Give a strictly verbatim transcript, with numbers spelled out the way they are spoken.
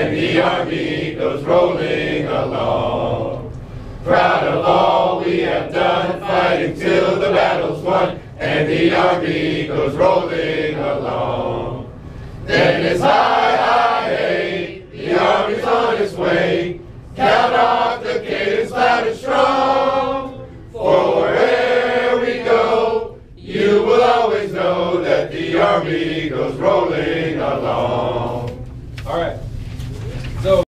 and the army goes rolling along. Proud of all we have done, fighting till the battle's won, and the army goes rolling along. Then it's high, high, hey, the army's on its way. Count off the cadence loud and strong. For wherever we go, you will always know that the army goes rolling along. All right. So